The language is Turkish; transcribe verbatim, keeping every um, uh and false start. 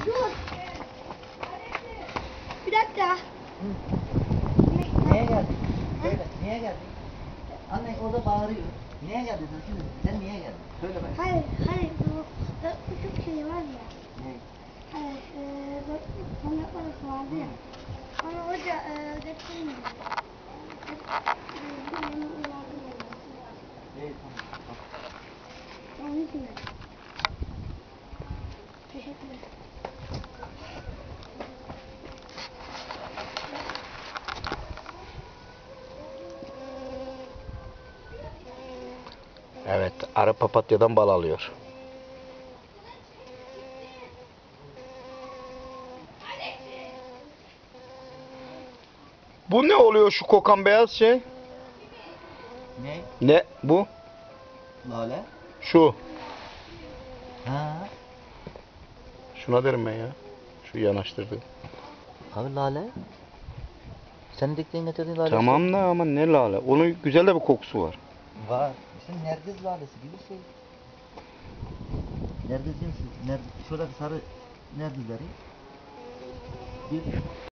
Dur. Bir dakika. Hı. Niye geldin? Söyle, niye geldin? Anne orada bağırıyor. Niye geldin sen şimdi? Sen niye geldin? Söyle bak. Hayır, hayır. Bu e, küçük şey var ya. Ne? Hayır, e, bu konak parası vardı ya. Onu hoca e, getirmedi. İyi tamam. Onun için de. Teşekkürler. Evet, arı papatyadan bal alıyor. Bu ne oluyor şu kokan beyaz şey? Ne? Ne bu? Lale? Şu. Ha. Şuna derim ben ya. Şu yanaştırdığım. Abi lale. Sen diktiğin getirdiğin lale. Tamam da ama ne lale. Onun güzel de bir kokusu var. Var. İşte nergiz lalesi gibi şey. Nergiz cinsi. Nergiz, şöyle bir sarı nergizleri. Bir